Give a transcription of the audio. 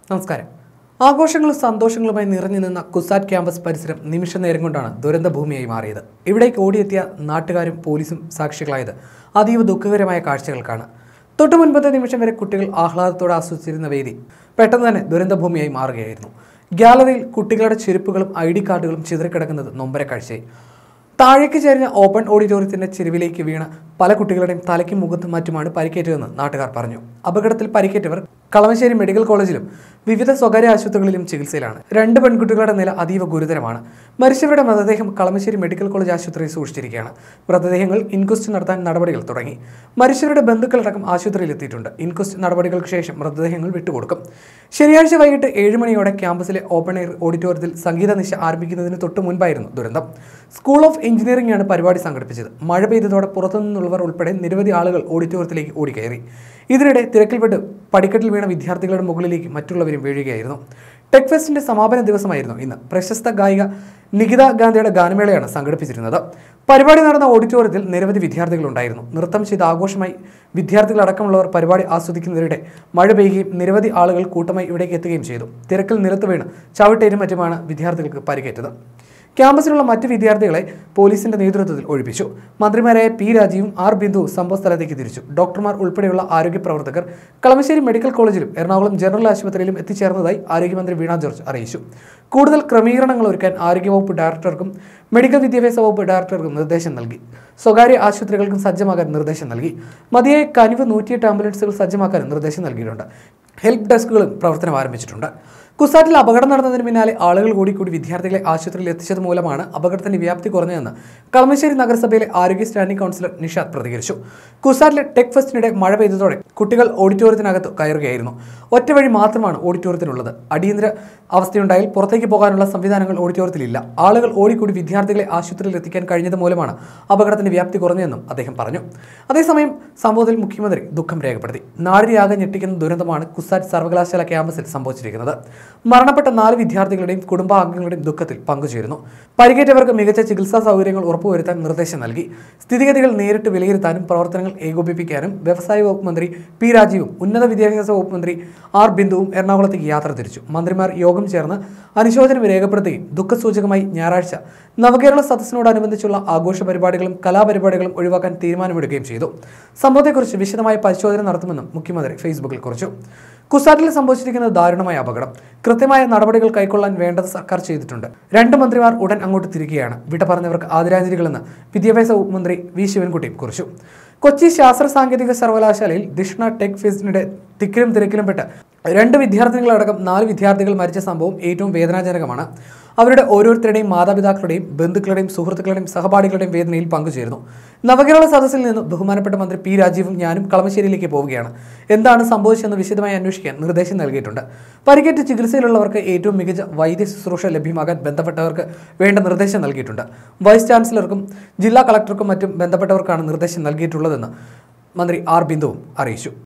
നമസ്കാരം. ആഘോഷങ്ങളും സന്തോഷങ്ങളുമായി നിറഞ്ഞു നിന്ന കുസാറ്റ് ക്യാമ്പസ് പരിസരം നിമിഷ നേരം കൊണ്ടാണ് ദുരന്തഭൂമിയായി മാറിയത്. ഇവിടേക്ക് ഓടിയെത്തിയ നാട്ടുകാരും പോലീസും സാക്ഷികളായത് അതീവ ദുഃഖകരമായ കാഴ്ചകൾക്കാണ്. തൊട്ടു മുൻപത്തെ നിമിഷം വരെ കുട്ടികൾ ആഹ്ലാദത്തോടെ ആസ്വദിച്ചിരുന്ന വേദി പെട്ടെന്ന് തന്നെ ദുരന്തഭൂമിയായി മാറുകയായിരുന്നു. ഗ്യാലറിയിൽ കുട്ടികളുടെ ചെരുപ്പുകളും ID കാർഡുകളും ചിതറിക്കിടക്കുന്നത് നൊമ്പര കാഴ്ചയായി. താഴേക്ക് ചേരുന്ന ഓപ്പൺ ഓഡിറ്റോറിയത്തിന്റെ ചെരുവിലേക്ക് വീണ് പല കുട്ടികളുടെയും തലയ്ക്കും മുഖത്തും മറ്റുമാണ് പരിക്കേറ്റതെന്ന് നാട്ടുകാർ പറഞ്ഞു. അപകടത്തിൽ പരിക്കേറ്റവർ കളമശ്ശേരി മെഡിക്കൽ കോളേജിലും വിവിധ സ്വകാര്യ ആശുപത്രികളിലും ചികിത്സയിലാണ്. 2 പെൺകുട്ടികളുടെ നില അതീവ ഗുരുതരമാണ്. മരിച്ചവരുടെ മൃതദേഹം കളമശ്ശേരി മെഡിക്കൽ കോളേജ് ആശുപത്രിയിൽ സൂക്ഷിച്ചിരിക്കുകയാണ്. മൃതദേഹങ്ങൾ ഇൻക്വസ്റ്റ് നടത്താൻ നടപടികൾ തുടങ്ങി. മരിച്ചവരുടെ ബന്ധുക്കളടക്കം ആശുപത്രിയിൽ എത്തിയിട്ടുണ്ട്. ഇൻക്വസ്റ്റ് നടപടികൾക്ക് ശേഷം മൃതദേഹങ്ങൾ വിട്ടുകൊടുക്കും. ശനിയാഴ്ച വൈകിട്ട് 7 മണിയോടെ ക്യാമ്പസിലെ ഓപ്പൺ എയർ ഓഡിറ്റോറിയത്തിൽ സംഗീത നിശ ആരംഭിക്കുന്നതിന് തൊട്ട് മുൻപായിരുന്നു ദുരന്തം. സ്കൂൾ ഓഫ് എഞ്ചിനീയറിംഗ് ആണ് പരിപാടി സംഘടിപ്പിച്ചത്. മഴ പെയ്തതോടെ പുറത്തുനിന്നുള്ളവർ ഉൾപ്പെടെ നിരവധി ആളുകൾ ഓഡിറ്റോറിയത്തിലേക്ക് ഓടിക്കയറി. ഇതിനിടെ തിരക്കിൽപ്പെട്ട് പടിക്കെട്ടിൽ വീണ വിദ്യാർത്ഥികളുടെ മുകളിലേക്ക് മറ്റുള്ളവരും വീഴുകയായിരുന്നു. ടെക് ഫെസ്റ്റിന്റെ സമാപന ദിവസമായിരുന്നു ഇന്ന്. പ്രശസ്ത ഗായിക നികിത ഗാന്ധിയുടെ ഗാനമേളയാണ് സംഘടിപ്പിച്ചിരുന്നത്. പരിപാടി നടന്ന ഓഡിറ്റോറിയത്തിൽ നിരവധി വിദ്യാർത്ഥികളുണ്ടായിരുന്നു. നൃത്തം ചെയ്ത് ആഘോഷമായി വിദ്യാർത്ഥികളടക്കമുള്ളവർ പരിപാടി ആസ്വദിക്കുന്നതിനിടെ മഴ പെയ്യുകയും നിരവധി ആളുകൾ കൂട്ടമായി ഇവിടേക്ക് എത്തുകയും ചെയ്തു. തിരക്കിൽ നിലത്ത് വീണ് ചവിട്ടേരും മറ്റുമാണ് വിദ്യാർത്ഥികൾക്ക് പരിക്കേറ്റത്. ക്യാമ്പസിലുള്ള മറ്റ് വിദ്യാർത്ഥികളെ പോലീസിന്റെ നേതൃത്വത്തിൽ ഒഴിപ്പിച്ചു. മന്ത്രിമാരായ P. രാജീവും R. ബിന്ദുവും സംഭവ സ്ഥലത്തേക്ക് തിരിച്ചു. ഡോക്ടർമാർ ഉൾപ്പെടെയുള്ള ആരോഗ്യ പ്രവർത്തകർ കളമശ്ശേരി മെഡിക്കൽ കോളേജിലും എറണാകുളം ജനറൽ ആശുപത്രിയിലും എത്തിച്ചേർന്നതായി ആരോഗ്യമന്ത്രി വീണ ജോർജ് അറിയിച്ചു. കൂടുതൽ ക്രമീകരണങ്ങൾ ഒരുക്കാൻ ആരോഗ്യവകുപ്പ് ഡയറക്ടർക്കും മെഡിക്കൽ വിദ്യാഭ്യാസ വകുപ്പ് ഡയറക്ടർക്കും നിർദ്ദേശം നൽകി. സ്വകാര്യ ആശുപത്രികൾക്കും സജ്ജമാക്കാൻ നിർദ്ദേശം നൽകി. മതിയായ കനിവ് 108 ആംബുലൻസുകൾ സജ്ജമാക്കാനും നിർദ്ദേശം നൽകിയിട്ടുണ്ട്. ഹെൽപ്പ് ഡെസ്കുകളും പ്രവർത്തനം ആരംഭിച്ചിട്ടുണ്ട്. കുസാറ്റിൽ അപകടം നടന്നതിന് പിന്നാലെ ആളുകൾ കൂടി വിദ്യാർത്ഥികളെ ആശുപത്രിയിൽ എത്തിച്ചത് മൂലമാണ് അപകടത്തിന്റെ വ്യാപ്തി കുറഞ്ഞതെന്ന് കളമശ്ശേരി നഗരസഭയിലെ ആരോഗ്യ സ്റ്റാൻഡിംഗ് കൗൺസിലർ നിഷാദ് പ്രതികരിച്ചു. കുസാറ്റിലെ ടെക് ഫെസ്റ്റിനിടെ മഴ പെയ്തതോടെ കുട്ടികൾ ഓഡിറ്റോറിയത്തിനകത്ത് കയറുകയായിരുന്നു. ഒറ്റ വഴി മാത്രമാണ് ഓഡിറ്റോറിയത്തിനുള്ളത്. അടിയന്തര അവസ്ഥയുണ്ടായാൽ പുറത്തേക്ക് പോകാനുള്ള സംവിധാനങ്ങൾ ഓഡിറ്റോറിയത്തിലില്ല. ആളുകൾ ഓടിക്കൂടി വിദ്യാർത്ഥികളെ ആശുപത്രിയിൽ എത്തിക്കാൻ കഴിഞ്ഞത് മൂലമാണ് അപകടത്തിന്റെ വ്യാപ്തി കുറഞ്ഞതെന്നും അദ്ദേഹം പറഞ്ഞു. അതേസമയം സംഭവത്തിൽ മുഖ്യമന്ത്രി ദുഃഖം രേഖപ്പെടുത്തി. നാടിനെയാകെ ഞെട്ടിക്കുന്ന ദുരന്തമാണ് കുസാറ്റ് സർവകലാശാല ക്യാമ്പസിൽ സംഭവിച്ചിരിക്കുന്നത്. മരണപ്പെട്ട 4 വിദ്യാർത്ഥികളുടെയും കുടുംബാംഗങ്ങളുടെയും ദുഃഖത്തിൽ പങ്കുചേരുന്നു. പരിക്കേറ്റവർക്ക് മികച്ച ചികിത്സാ സൗകര്യങ്ങൾ ഉറപ്പുവരുത്താൻ നിർദ്ദേശം നൽകി. സ്ഥിതിഗതികൾ നേരിട്ട് വിലയിരുത്താനും പ്രവർത്തനങ്ങൾ ഏകോപിപ്പിക്കാനും വ്യവസായ വകുപ്പ് മന്ത്രി P. രാജീവും ഉന്നത വിദ്യാഭ്യാസ വകുപ്പ് മന്ത്രി R. ബിന്ദുവും എറണാകുളത്തേക്ക് യാത്ര തിരിച്ചു. മന്ത്രിമാർ യോഗം ചേർന്ന് അനുശോചനം രേഖപ്പെടുത്തുകയും ദുഃഖസൂചകമായി ഞായറാഴ്ച നവകേരള സദസ്സിനോടനുബന്ധിച്ചുള്ള ആഘോഷ പരിപാടികളും കലാപരിപാടികളും ഒഴിവാക്കാൻ തീരുമാനമെടുക്കുകയും ചെയ്തു. സംഭവത്തെക്കുറിച്ച് വിശദമായ പരിശോധന നടത്തുമെന്നും മുഖ്യമന്ത്രി ഫേസ്ബുക്കിൽ കുറിച്ചു. കുസാറ്റിൽ സംഭവിച്ചിരിക്കുന്ന ദാരുണമായ അപകടം. കൃത്യമായ നടപടികൾ കൈക്കൊള്ളാൻ വേണ്ടത് സർക്കാർ ചെയ്തിട്ടുണ്ട്. 2 മന്ത്രിമാർ ഉടൻ അങ്ങോട്ട് തിരിക്കുകയാണ്. വിട പറഞ്ഞവർക്ക് ആദരാഞ്ജലികളെന്ന് വിദ്യാഭ്യാസ വകുപ്പ് മന്ത്രി V. ശിവൻകുട്ടിയും കുറിച്ചു. കൊച്ചി ശാസ്ത്ര സാങ്കേതിക സർവകലാശാലയിൽ ദിഷ്ണ ടെക് ഫെസ്റ്റിനിടെ തിക്കിലും തിരക്കിലും പെട്ട് 2 വിദ്യാർത്ഥികളടക്കം 4 വിദ്യാർത്ഥികൾ മരിച്ച സംഭവം ഏറ്റവും വേദനാജനകമാണ്. അവരുടെ ഓരോരുത്തരുടെയും മാതാപിതാക്കളുടെയും ബന്ധുക്കളുടെയും സുഹൃത്തുക്കളുടെയും സഹപാഠികളുടെയും വേദനയിൽ പങ്കുചേരുന്നു. നവകേരള സദസ്സിൽ നിന്ന് ബഹുമാനപ്പെട്ട മന്ത്രി P. രാജീവും ഞാനും കളമശ്ശേരിയിലേക്ക് പോവുകയാണ്. എന്താണ് സംഭവിച്ചതെന്ന് വിശദമായി അന്വേഷിക്കാൻ നിർദ്ദേശം നൽകിയിട്ടുണ്ട്. പരിക്കേറ്റ് ചികിത്സയിലുള്ളവർക്ക് ഏറ്റവും മികച്ച വൈദ്യ ശുശ്രൂഷ ലഭ്യമാകാൻ ബന്ധപ്പെട്ടവർക്ക് വേണ്ട നിർദ്ദേശം നൽകിയിട്ടുണ്ട്. വൈസ് ചാൻസലർക്കും ജില്ലാ കളക്ടർക്കും മറ്റും ബന്ധപ്പെട്ടവർക്കാണ് നിർദ്ദേശം നൽകിയിട്ടുള്ളതെന്ന് മന്ത്രി R. ബിന്ദുവും അറിയിച്ചു.